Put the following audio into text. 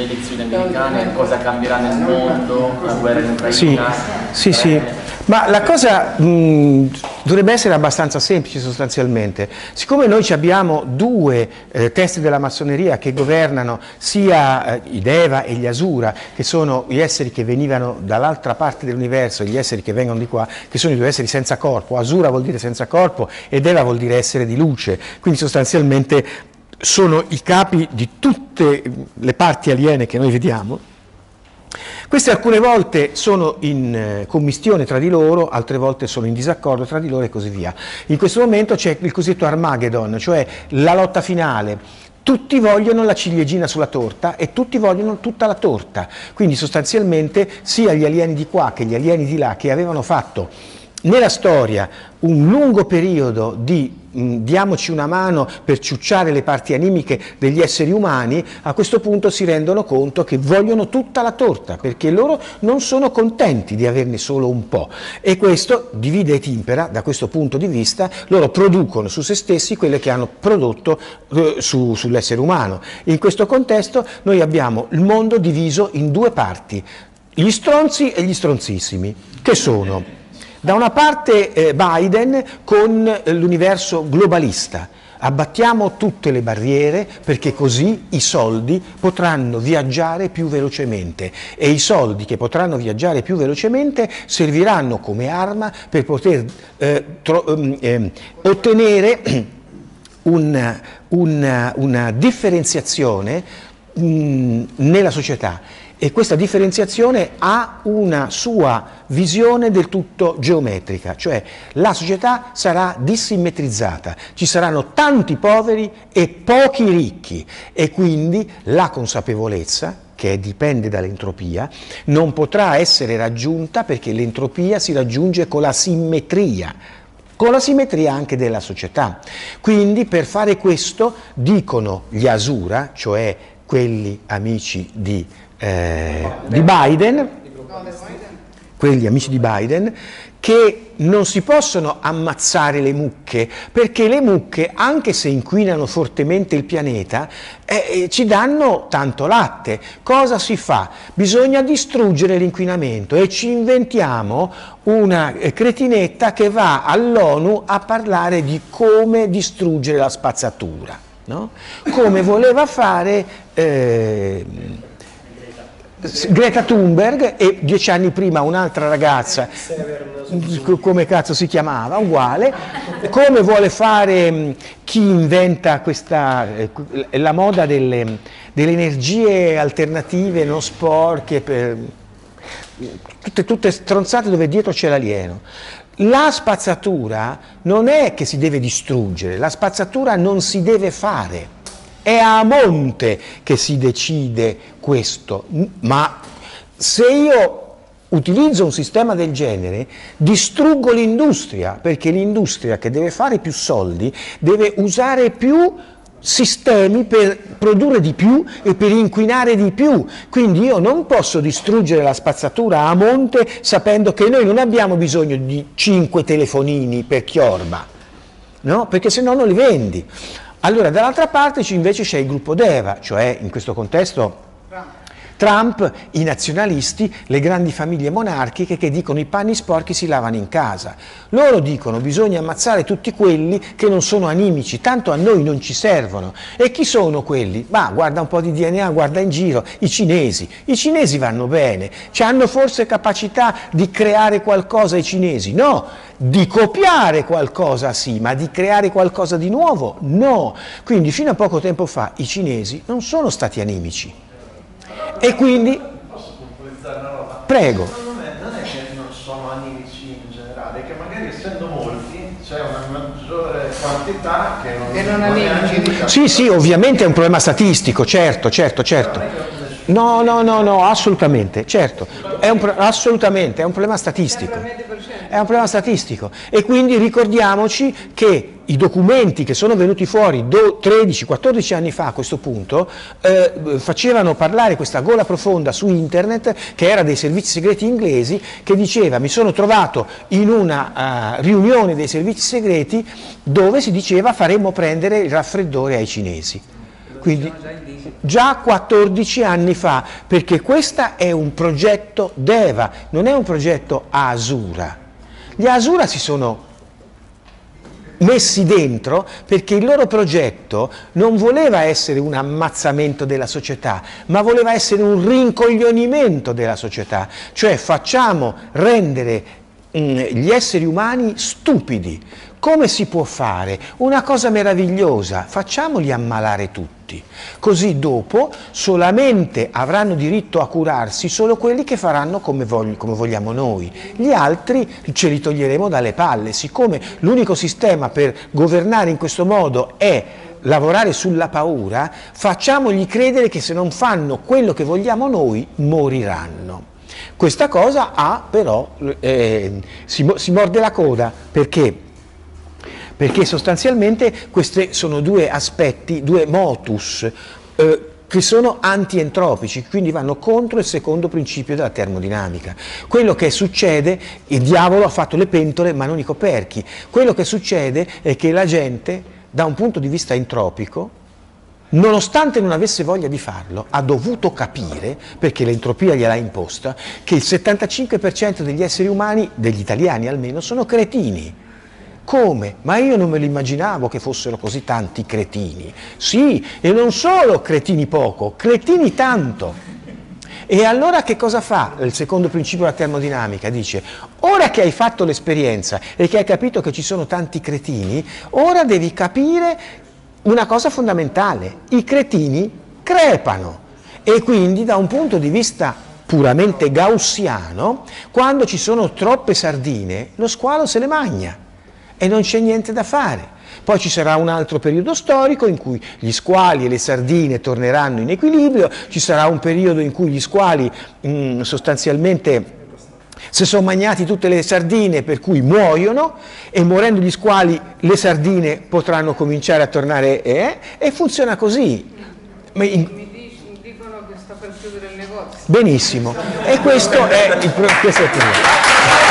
le elezioni americane, cosa cambierà nel mondo, la guerra in Ucraina. Sì. Ma la cosa dovrebbe essere abbastanza semplice sostanzialmente. Siccome noi abbiamo due teste della massoneria che governano sia i Deva e gli Asura, che sono gli esseri che venivano dall'altra parte dell'universo, e gli esseri che vengono di qua, che sono i due esseri senza corpo. Asura vuol dire senza corpo e Deva vuol dire essere di luce, quindi sostanzialmente sono i capi di tutte le parti aliene che noi vediamo. Queste alcune volte sono in commistione tra di loro, altre volte sono in disaccordo tra di loro e così via. In questo momento c'è il cosiddetto Armageddon, cioè la lotta finale. Tutti vogliono la ciliegina sulla torta e tutti vogliono tutta la torta. Quindi sostanzialmente sia gli alieni di qua che gli alieni di là, che avevano fatto nella storia un lungo periodo di diamoci una mano per ciucciare le parti animiche degli esseri umani, a questo punto si rendono conto che vogliono tutta la torta, perché loro non sono contenti di averne solo un po', e questo divide et impera. Da questo punto di vista loro producono su se stessi quelle che hanno prodotto sull'essere umano. In questo contesto noi abbiamo il mondo diviso in due parti, gli stronzi e gli stronzissimi, che sono da una parte Biden con l'universo globalista. Abbattiamo tutte le barriere perché così i soldi potranno viaggiare più velocemente, e i soldi che potranno viaggiare più velocemente serviranno come arma per poter ottenere una differenziazione nella società. E questa differenziazione ha una sua visione del tutto geometrica, cioè la società sarà dissimmetrizzata, ci saranno tanti poveri e pochi ricchi, e quindi la consapevolezza, che dipende dall'entropia, non potrà essere raggiunta, perché l'entropia si raggiunge con la simmetria anche della società. Quindi per fare questo, dicono gli Asura, cioè quelli amici di Biden, quegli amici di Biden, che non si possono ammazzare le mucche, perché le mucche, anche se inquinano fortemente il pianeta, ci danno tanto latte. Cosa si fa? Bisogna distruggere l'inquinamento, e ci inventiamo una cretinetta che va all'ONU a parlare di come distruggere la spazzatura, no? Come voleva fare Greta Thunberg, e 10 anni prima un'altra ragazza, come cazzo si chiamava, uguale, come vuole fare chi inventa la moda delle energie alternative non sporche, tutte stronzate dove dietro c'è l'alieno. La spazzatura non è che si deve distruggere, la spazzatura non si deve fare. È a monte che si decide questo, ma se io utilizzo un sistema del genere distruggo l'industria, perché l'industria, che deve fare più soldi, deve usare più sistemi per produrre di più e per inquinare di più. Quindi io non posso distruggere la spazzatura a monte sapendo che noi non abbiamo bisogno di 5 telefonini per Chiorba, no? Perché se no non li vendi. Allora, dall'altra parte invece c'è il gruppo Deva, cioè in questo contesto Trump, i nazionalisti, le grandi famiglie monarchiche che dicono i panni sporchi si lavano in casa. Loro dicono bisogna ammazzare tutti quelli che non sono animici, tanto a noi non ci servono. E chi sono quelli? Ma guarda un po' di DNA, guarda in giro, i cinesi. I cinesi vanno bene, hanno forse capacità di creare qualcosa i cinesi? No, di copiare qualcosa sì, ma di creare qualcosa di nuovo? No. Quindi fino a poco tempo fa i cinesi non sono stati animici. E quindi, posso puntualizzare una roba? Prego. Secondo me non è che non sono animici in generale, è che magari essendo molti c'è una maggiore quantità che non è animici. Sì, ovviamente è un problema statistico, certo. No, assolutamente, certo, assolutamente, è un problema statistico. È un problema statistico, e quindi ricordiamoci che i documenti che sono venuti fuori 13-14 anni fa a questo punto facevano parlare questa gola profonda su internet, che era dei servizi segreti inglesi, che diceva: mi sono trovato in una riunione dei servizi segreti dove si diceva faremmo prendere il raffreddore ai cinesi. quindi già 14 anni fa, perché questo è un progetto DEVA, non è un progetto Asura. Gli Asura si sono messi dentro perché il loro progetto non voleva essere un ammazzamento della società, ma voleva essere un rincoglionimento della società, cioè facciamo rendere gli esseri umani stupidi. Come si può fare? Una cosa meravigliosa, facciamoli ammalare tutti, così dopo solamente avranno diritto a curarsi solo quelli che faranno come vogliamo noi, gli altri ce li toglieremo dalle palle. Siccome l'unico sistema per governare in questo modo è lavorare sulla paura, facciamogli credere che se non fanno quello che vogliamo noi moriranno. Questa cosa però si morde la coda, perché sostanzialmente questi sono due aspetti, due motus che sono anti-entropici, quindi vanno contro il secondo principio della termodinamica. Quello che succede, il diavolo ha fatto le pentole ma non i coperchi, quello che succede è che la gente, da un punto di vista entropico, nonostante non avesse voglia di farlo, ha dovuto capire, perché l'entropia gliel'ha imposta, che il 75% degli esseri umani, degli italiani almeno, sono cretini. Come? Ma io non me lo immaginavo che fossero così tanti cretini. Sì, e non solo cretini poco, cretini tanto. E allora che cosa fa il secondo principio della termodinamica? Dice, ora che hai fatto l'esperienza e che hai capito che ci sono tanti cretini, ora devi capire una cosa fondamentale: i cretini crepano, e quindi da un punto di vista puramente gaussiano, quando ci sono troppe sardine, lo squalo se le magna e non c'è niente da fare. Poi ci sarà un altro periodo storico in cui gli squali e le sardine torneranno in equilibrio, ci sarà un periodo in cui gli squali sostanzialmente si sono mangiati tutte le sardine, per cui muoiono, e morendo gli squali le sardine potranno cominciare a tornare, e funziona così. Mi dicono che sta per chiudere il negozio. Benissimo, e questo è il problema.